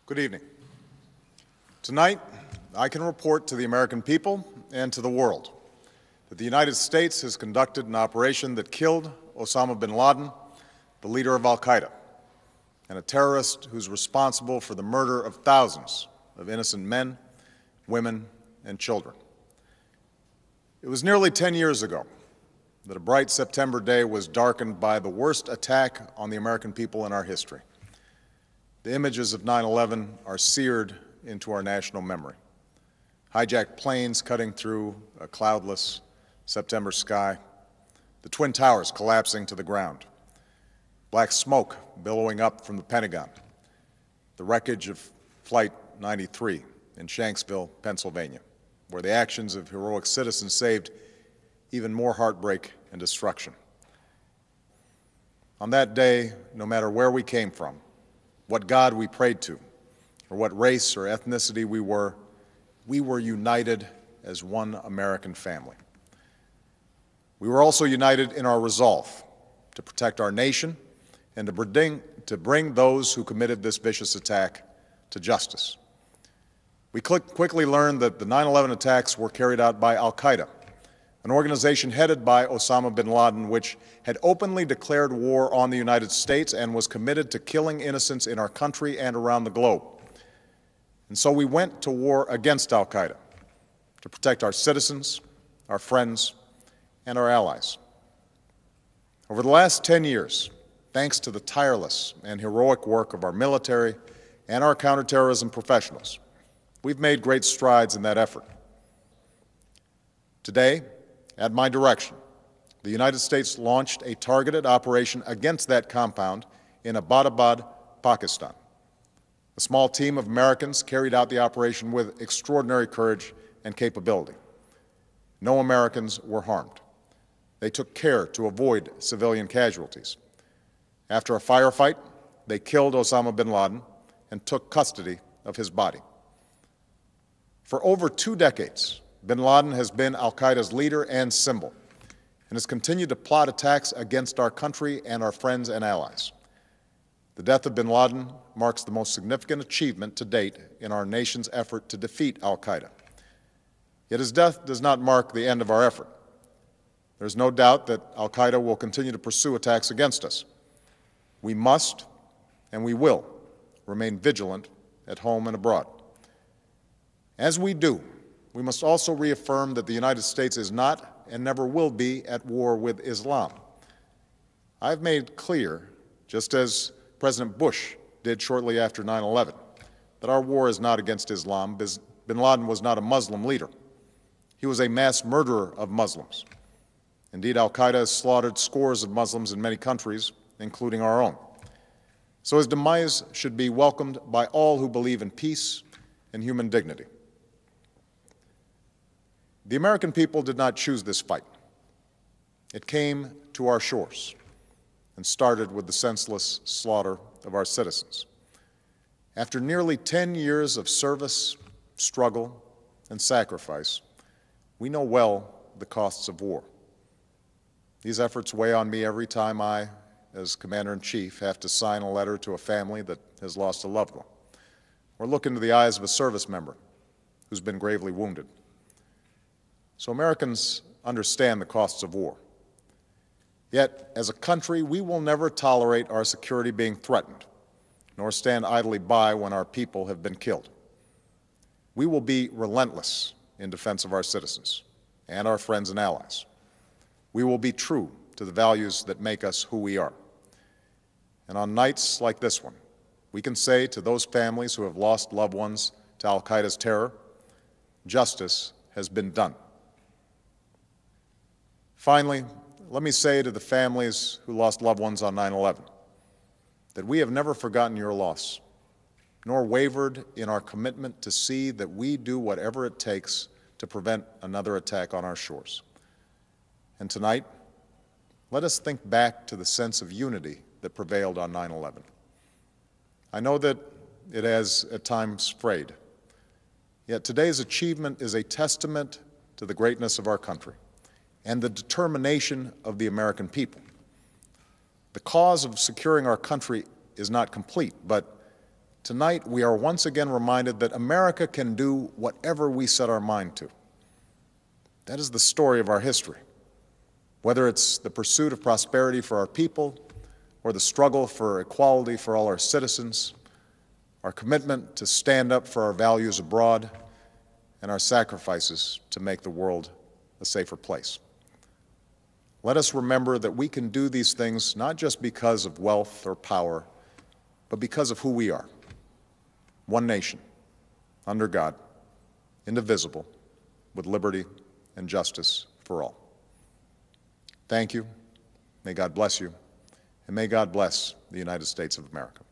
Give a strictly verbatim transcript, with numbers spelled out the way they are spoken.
Good evening. Tonight, I can report to the American people and to the world that the United States has conducted an operation that killed Osama bin Laden, the leader of al-qaeda, and a terrorist who's responsible for the murder of thousands of innocent men, women, and children. It was nearly ten years ago that a bright September day was darkened by the worst attack on the American people in our history. The images of nine eleven are seared into our national memory. Hijacked planes cutting through a cloudless September sky, the Twin Towers collapsing to the ground, black smoke billowing up from the Pentagon, the wreckage of Flight ninety-three in Shanksville, Pennsylvania, where the actions of heroic citizens saved even more heartbreak and destruction. On that day, no matter where we came from, what God we prayed to, or what race or ethnicity we were, we were united as one American family. We were also united in our resolve to protect our nation and to bring, to bring those who committed this vicious attack to justice. We quickly learned that the nine eleven attacks were carried out by al-qaeda, an organization headed by Osama bin Laden, which had openly declared war on the United States and was committed to killing innocents in our country and around the globe. And so we went to war against al-qaeda to protect our citizens, our friends, and our allies. Over the last ten years, thanks to the tireless and heroic work of our military and our counterterrorism professionals, we've made great strides in that effort. Today, at my direction, the United States launched a targeted operation against that compound in Abbottabad, Pakistan. A small team of Americans carried out the operation with extraordinary courage and capability. No Americans were harmed. They took care to avoid civilian casualties. After a firefight, they killed Osama bin Laden and took custody of his body. For over two decades, bin Laden has been al-Qaeda's leader and symbol, and has continued to plot attacks against our country and our friends and allies. The death of bin Laden marks the most significant achievement to date in our nation's effort to defeat al-Qaeda. Yet his death does not mark the end of our effort. There's no doubt that al-Qaeda will continue to pursue attacks against us. We must, and we will, remain vigilant at home and abroad. As we do, we must also reaffirm that the United States is not and never will be at war with Islam. I've made clear, just as President Bush did shortly after nine eleven, that our war is not against Islam. Bin Laden was not a Muslim leader. He was a mass murderer of Muslims. Indeed, al-Qaeda has slaughtered scores of Muslims in many countries, including our own. So his demise should be welcomed by all who believe in peace and human dignity. The American people did not choose this fight. It came to our shores and started with the senseless slaughter of our citizens. After nearly ten years of service, struggle, and sacrifice, we know well the costs of war. These efforts weigh on me every time I, as Commander-in-Chief, have to sign a letter to a family that has lost a loved one, or look into the eyes of a service member who's been gravely wounded. So Americans understand the costs of war. Yet, as a country, we will never tolerate our security being threatened, nor stand idly by when our people have been killed. We will be relentless in defense of our citizens and our friends and allies. We will be true to the values that make us who we are. And on nights like this one, we can say to those families who have lost loved ones to al-Qaeda's terror, justice has been done. Finally, let me say to the families who lost loved ones on nine eleven that we have never forgotten your loss, nor wavered in our commitment to see that we do whatever it takes to prevent another attack on our shores. And tonight, let us think back to the sense of unity that prevailed on nine eleven. I know that it has at times frayed, yet today's achievement is a testament to the greatness of our country and the determination of the American people. The cause of securing our country is not complete, but tonight we are once again reminded that America can do whatever we set our mind to. That is the story of our history. Whether it's the pursuit of prosperity for our people, or the struggle for equality for all our citizens, our commitment to stand up for our values abroad, and our sacrifices to make the world a safer place. Let us remember that we can do these things not just because of wealth or power, but because of who we are. One nation, under God, indivisible, with liberty and justice for all. Thank you. May God bless you. And may God bless the United States of America.